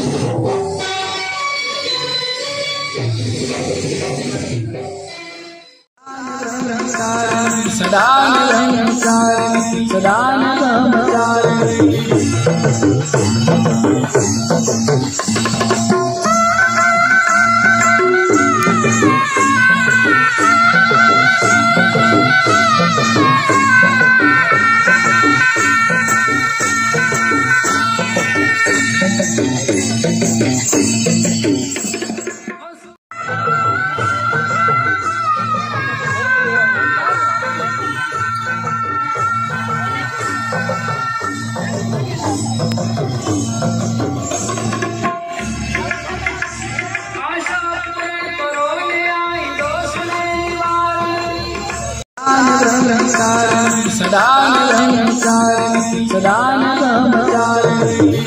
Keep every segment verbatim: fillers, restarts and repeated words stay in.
सदानंदकारिणी सदानंदकारिणी सदानंदकारिणी सदानंदकारिणी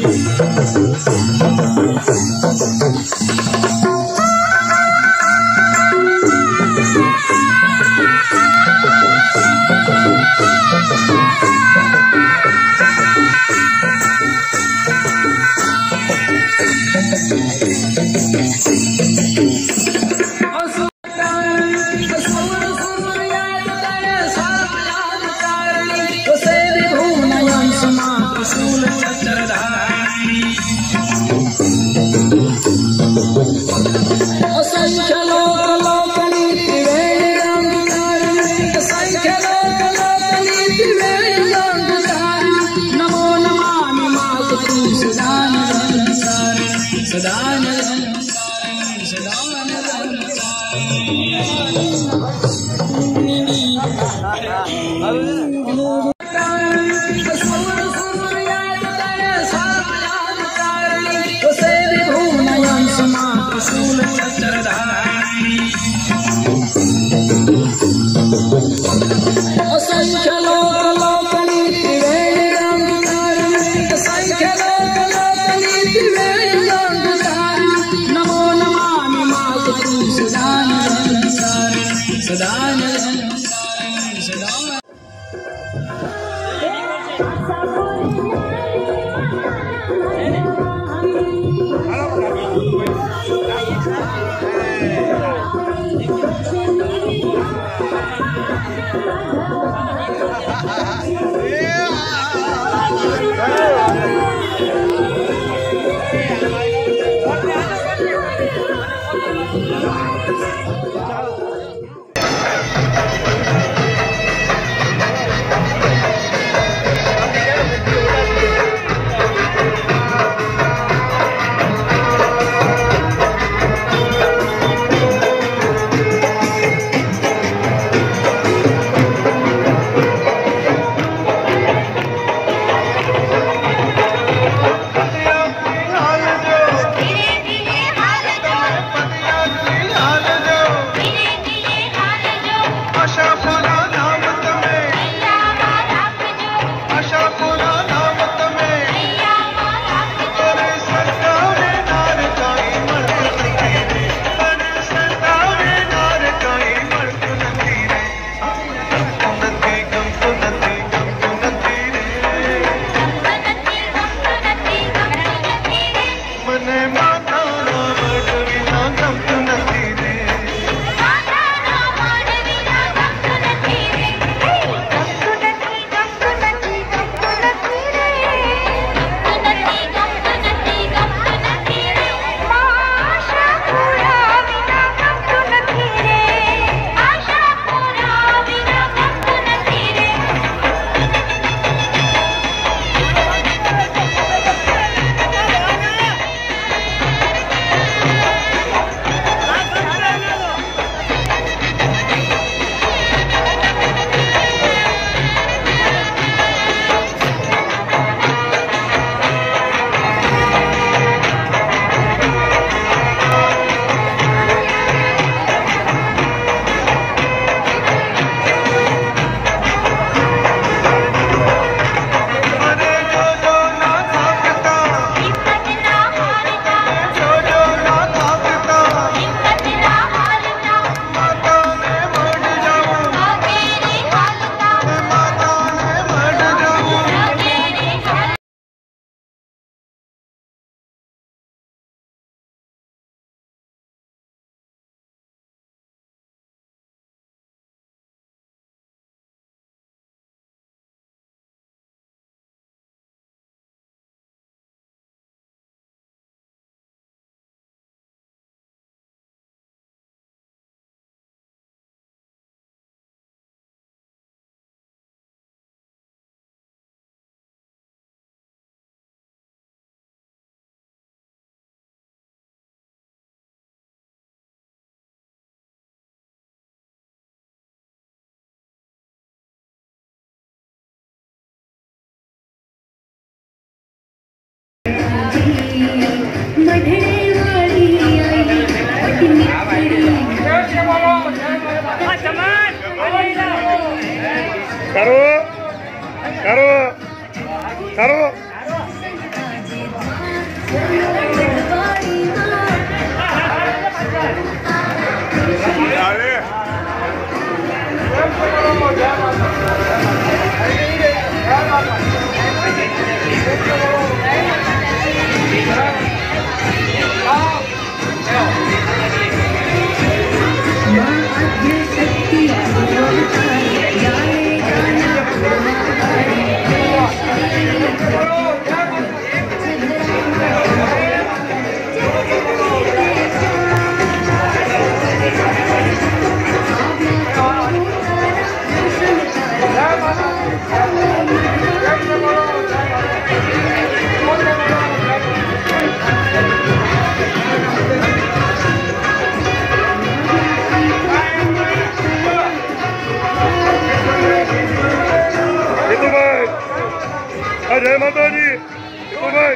करो करो करो जय माता दी तो भाई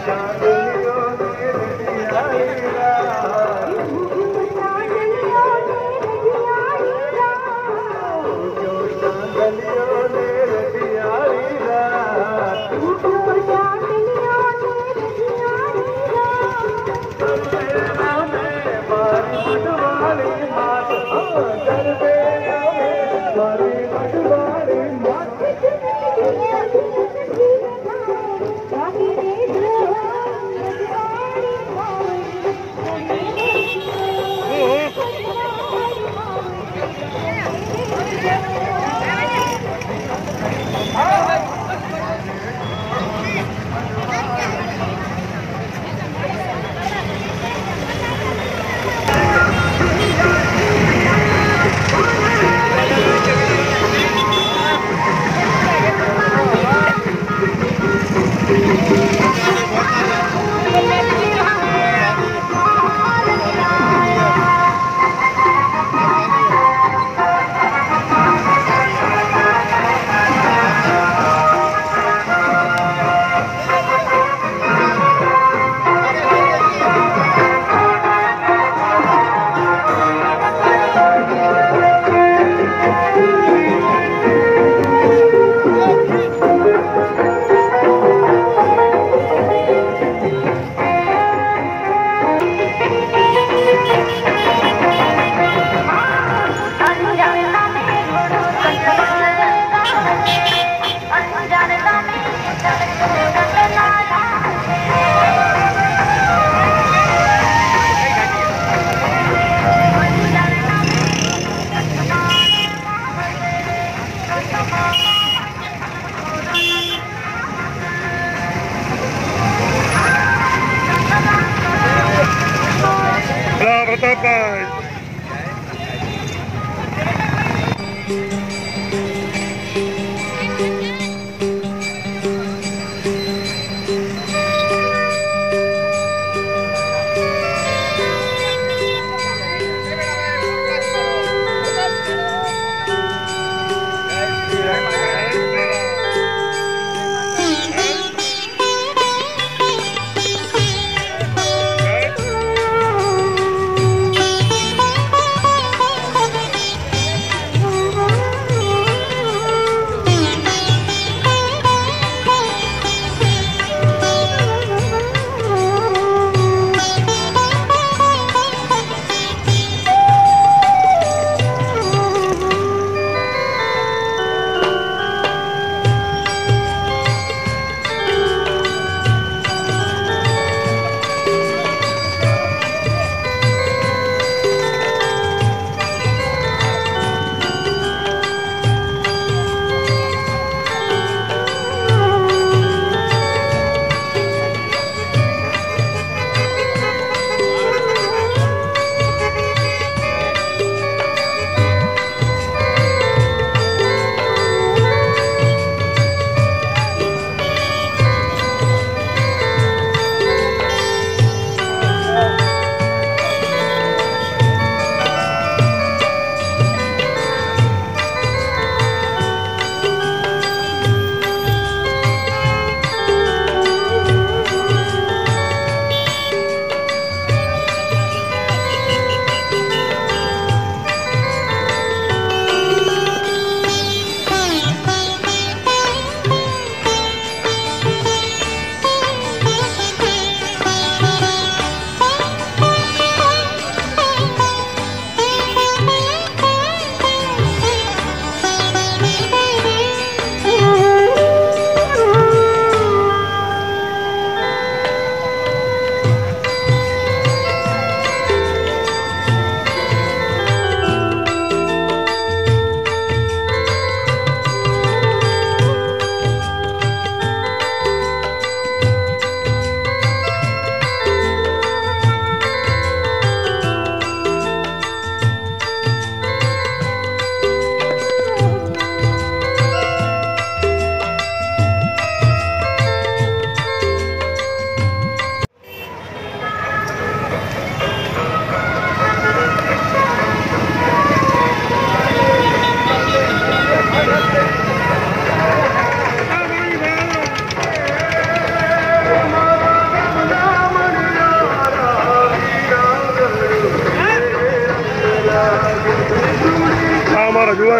Thank you.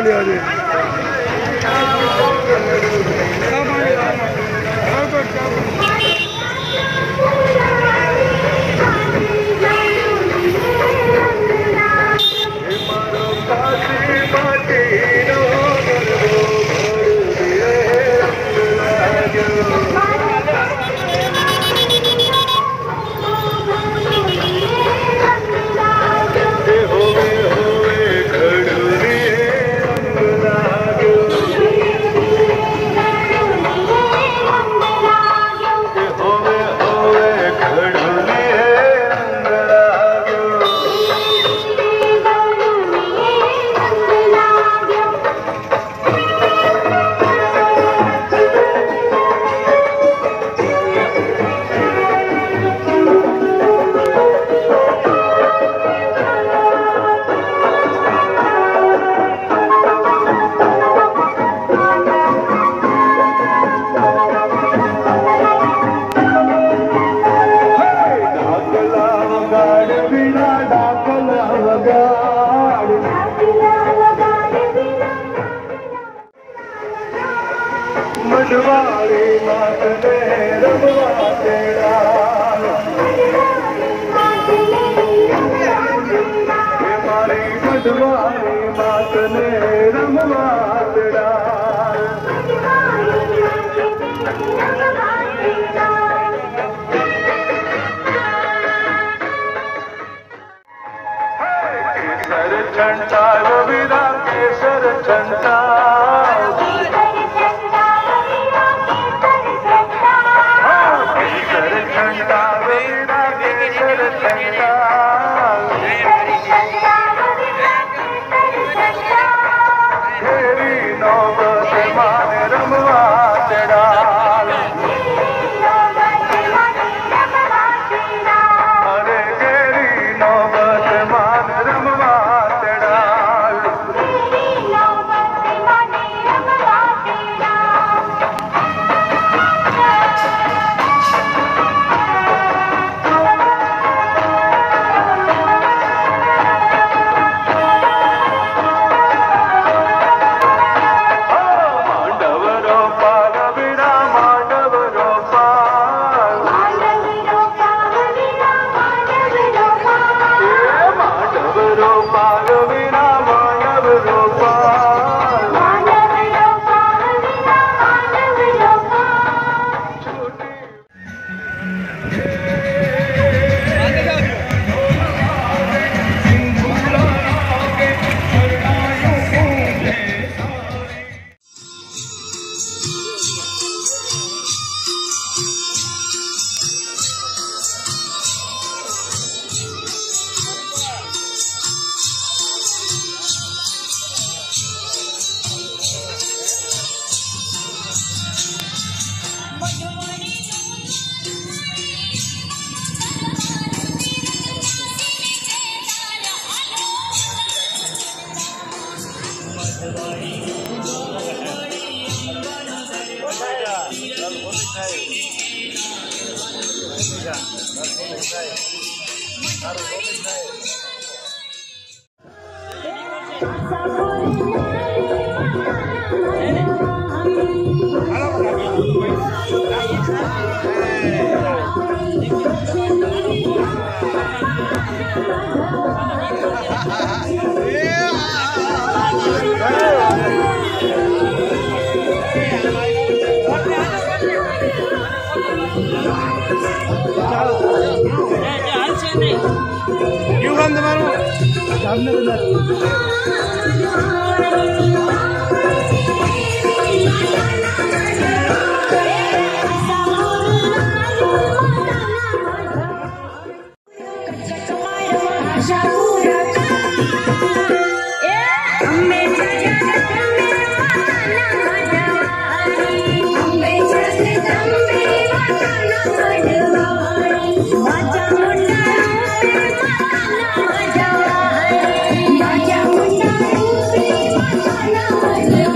ले आ जाए। मडवारी मात ने रमवा तेरा हमारी मडवारी मात ने रमवा तेरा केसर छंटा रविरा केसर छंटा क्यों बंद मारो सामने Yeah.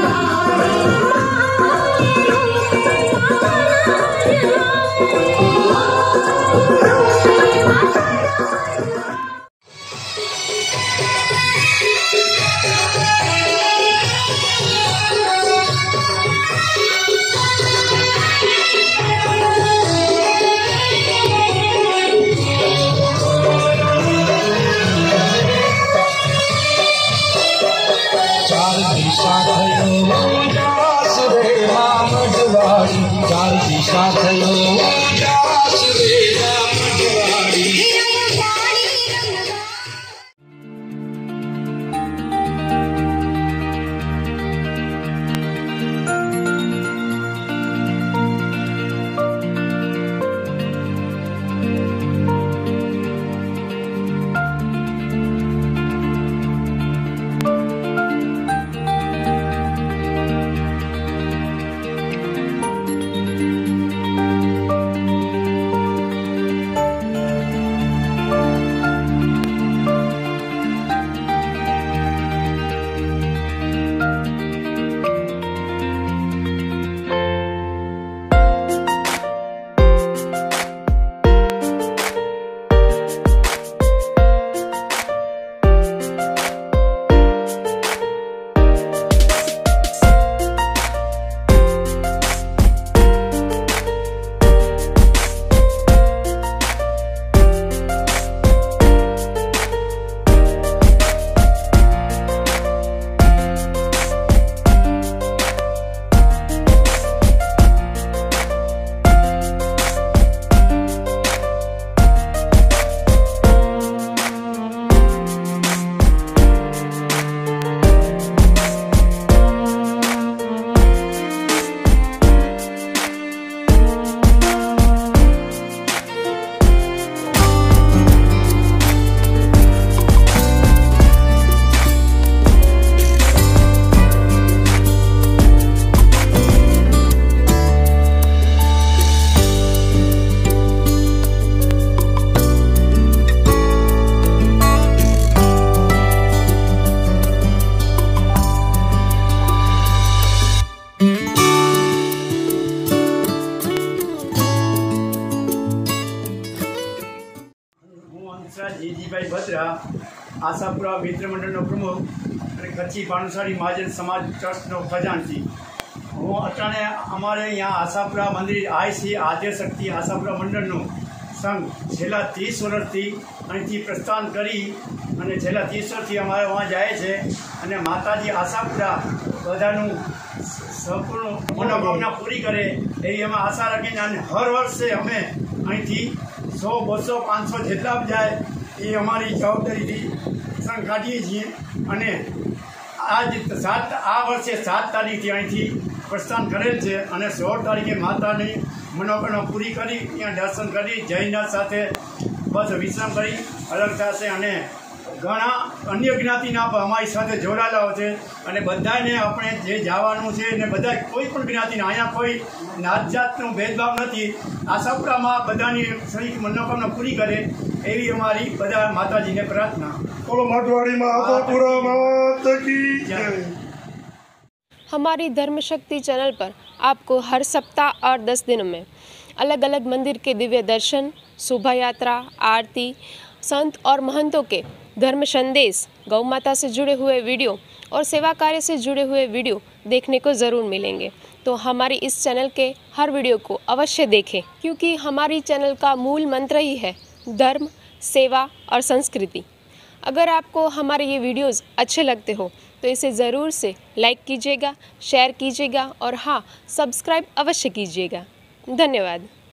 હંસરાજ જીજીભાઈ ભદ્રા, આશાપુરા મિત્ર મંડળનો પ્રમુખ અને કચ્છી ભાનુશાળી મહાજન સમાજ ટ્રસ્ટનો ખજાનચી. હું અટાણે અમારે અહીંયા આશાપુરા મંદિર આઈસી આદ્યશક્તિ આશાપુરા મંડળનું સંઘ છેલ્લા ત્રીસ વર્ષથી અહીંથી પ્રસ્થાન કરી અને છેલ્લા ત્રીસ વર્ષથી અમારે વहाँ જાય છે અને માતાજી આશાપુરા બધાનું સંપૂર્ણ મનોકામના પૂરી કરે એવી અમે આશા રાખીને અને હર વર્ષે અમે અહીંથી સો બસો પાંચસો જેટલા જાય એ અમારી જવાબદારીથી સંઘ કાઢીએ છીએ. અને આજ સાત આ વર્ષે સાત તારીખથી અહીંથી પ્રસ્થાન કરેલ છે અને સોળ તારીખે માતાની મનોકામના પૂરી કરી ત્યાં દર્શન કરી જયનાથ સાથે બસ વિશ્રામ કરી અલગ થશે. અને ઘણા અન્ય જ્ઞાતિના પણ અમારી સાથે જોડાયેલા છે અને બધાને આપણે જે જવાનું છે ને બધા કોઈ પણ જ્ઞાતિના અહીંયા કોઈ નાત જાતનો ભેદભાવ નથી. આશાપુરામાં બધાની સહી મનોકામના પૂરી કરે એવી અમારી બધા માતાજીને પ્રાર્થના. બોલો માટવાડી માં આશાપુરા માત કી જય. हमारी धर्म शक्ति चैनल पर आपको हर सप्ताह और दस दिनों में अलग अलग मंदिर के दिव्य दर्शन, शोभा यात्रा, आरती, संत और महंतों के धर्म संदेश, गौ माता से जुड़े हुए वीडियो और सेवा कार्य से जुड़े हुए वीडियो देखने को ज़रूर मिलेंगे. तो हमारी इस चैनल के हर वीडियो को अवश्य देखें, क्योंकि हमारी चैनल का मूल मंत्र ही है धर्म, सेवा और संस्कृति. अगर आपको हमारे ये वीडियोस अच्छे लगते हो तो इसे ज़रूर से लाइक कीजिएगा, शेयर कीजिएगा और हाँ, सब्सक्राइब अवश्य कीजिएगा. धन्यवाद.